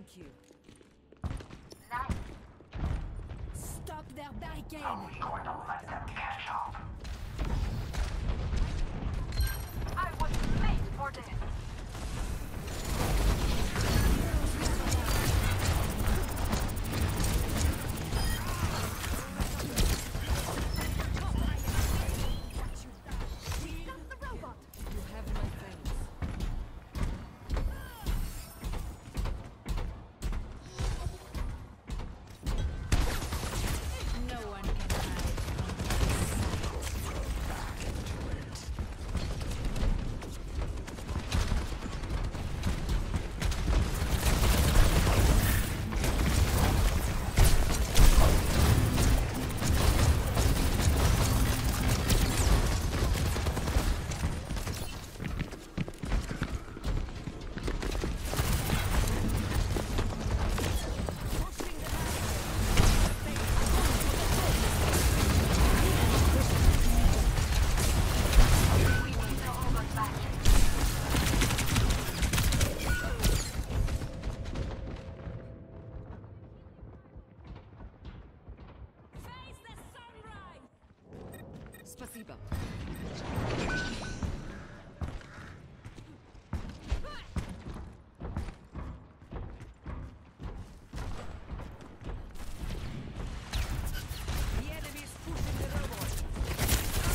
Thank you. Nice. Stop their barricade! Are we going to let them catch up? I was made for this. You have my thanks. No one can hide from my sight. Face the sunrise! Спасибо. The enemy is pushing the robot.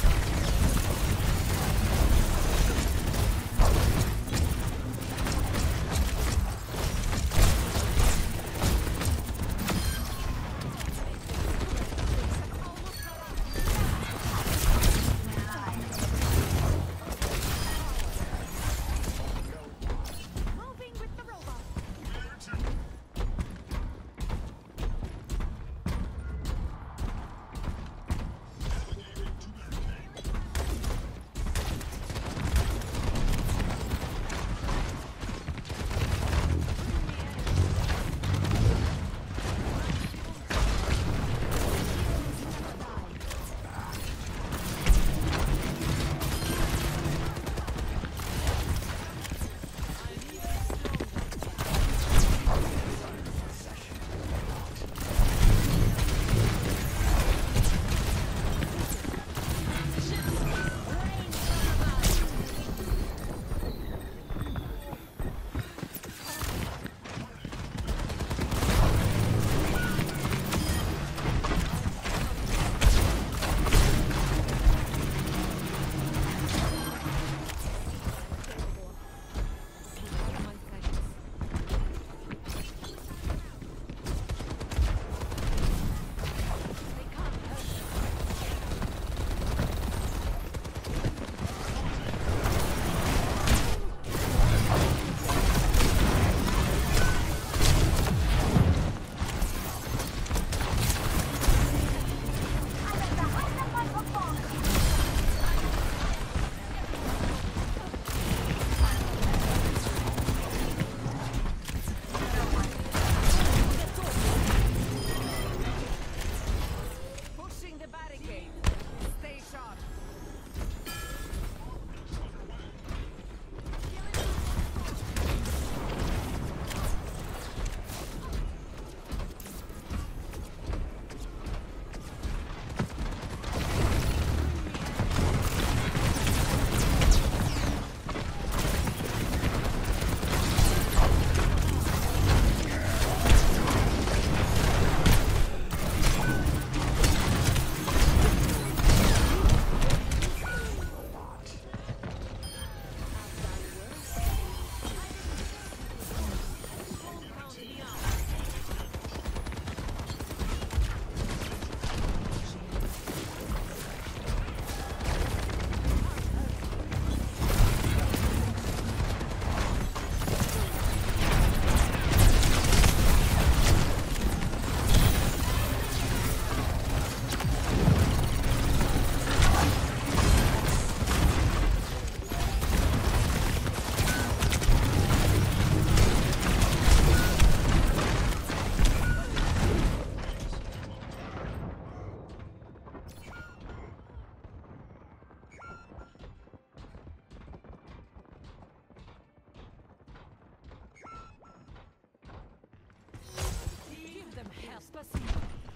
Спасибо.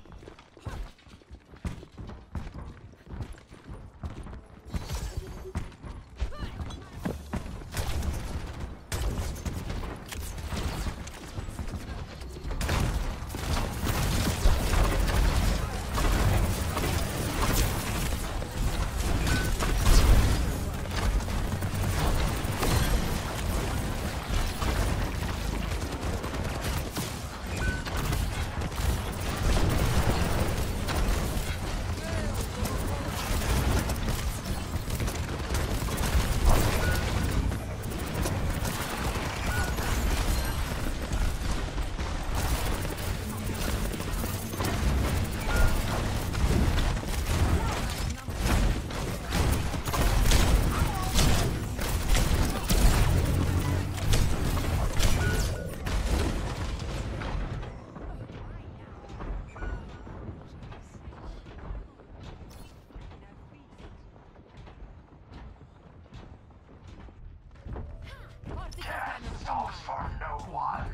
Death stops for no one.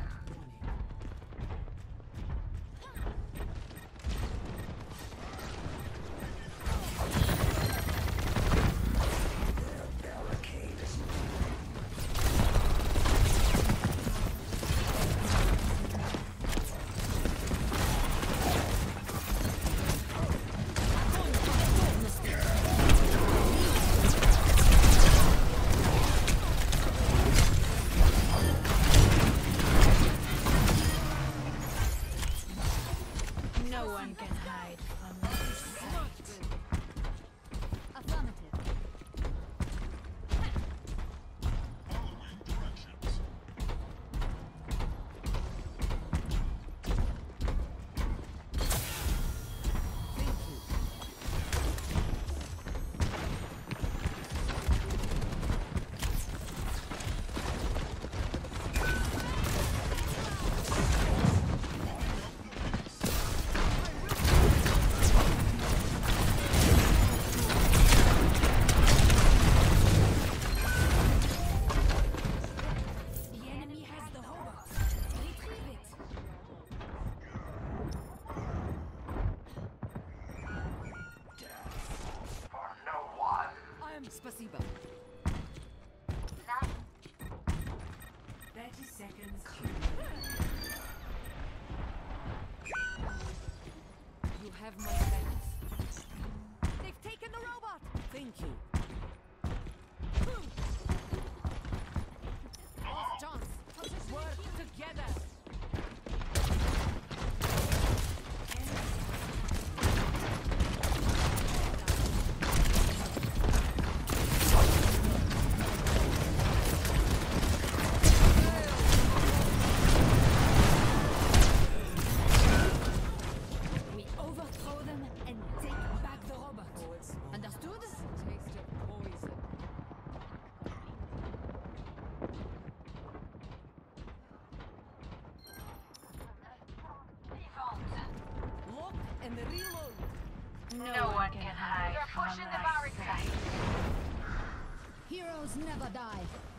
No one can hide from my sight. Affirmative. Thank you. The enemy has the robot. Retrieve it. For no one. I am Spasiba. 9, 30 seconds. You have my thanks. They've taken the robot. Thank you. Lost chance. Work together. We overthrow them and take back the robot. Understood? Taste of poison. vivante. Lock and reload. No one can hide. They're pushing the barricade. Heroes never die.